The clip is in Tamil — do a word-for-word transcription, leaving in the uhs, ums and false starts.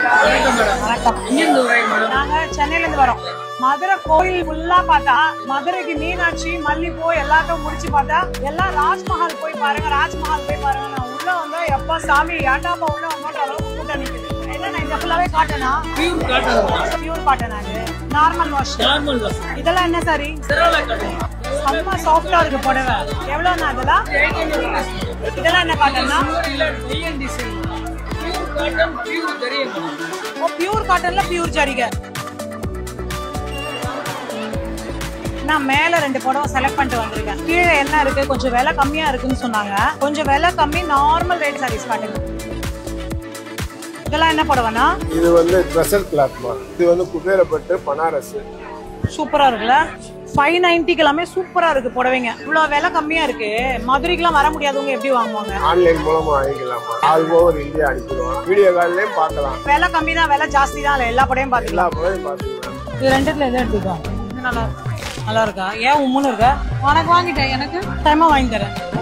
நாங்க சென்னையில இருந்து வரோம். மதுரை கோயில் ஃபுல்லா பார்த்தா மதுரைக்கு மீனாட்சி மல்லிப்பூ எல்லாத்தையும் முடிச்சு பார்த்தா எல்லாம் ராஜ்மஹால் போய் பாருங்க, ராஜ்மஹால் போய் பாருங்க. நான் உள்ள வந்தா எப்ப சாமி ஏண்டாப்பா உள்ள வந்தோட அளவுக்கு கூட்டம் நிக்குது. என்ன இந்த ஃபுல்லாவே காட்டனா? Pure cotton. Pure cotton. அது நார்மல் வாஷ். Normal wash. இதெல்லாம் என்ன சாரி? செராலா காட்டன். செம்ம சாஃப்ட்டா இருக்கு புடவை. எவ்வளவுனா இதெல்லாம்? இதெல்லாம் என்ன காட்டன்னா? DN design. Pure cotton, pure ஜரிகை. ஓ, பியூர் காட்டன்ல பியூர் ஜரிகை. நான் மேல ரெண்டு புடவை செலக்ட் பண்ணிட்டு வந்திருக்கேன். கீழே என்ன இருக்கு, கொஞ்சம் விலை கம்மியா இருக்குன்னு சொன்னாங்க. கொஞ்சம் விலை கம்மி, நார்மல் ரேட் சாரீஸ் காட்டுங்க. இதெல்லாம் என்ன புடவைனா? இது வந்து ட்ரெஸ்ஸர் கிளாத்மா. இது வந்து குபேரப்பட்டு பனாரஸ். சூப்பரா இருக்குல்ல? ஃபைவ் நைன்டிக்கு எல்லாமே சூப்பரா இருக்கு புடவைங்க. இவ்வளவு விலை கம்மியா இருக்கு. மதுரைக்குலாம் வர முடியாதவங்க எப்படி வாங்குவாங்க? ஆன்லைன் மூலமா வாங்கிக்கலாமா? ஆல் ஓவர் இந்தியா அனுப்பிடுவோம். வீடியோ கால்லயும் பார்க்கலாம். விலை கம்மி தான், விலை ஜாஸ்தி தான். எல்லா புடவையும் பாத்துக்கலாம். எல்லா புடவையும் பாத்துக்கலாம். இது ரெண்டுத்துல எது எடுத்துக்கோ. நல்லா இருக்கு. நல்லா இருக்கா? ஏன் உம்முன்னு இருக்கா? உனக்கு வாங்கிட்டேன், எனக்கு டைமா வாங்கி தரேன்.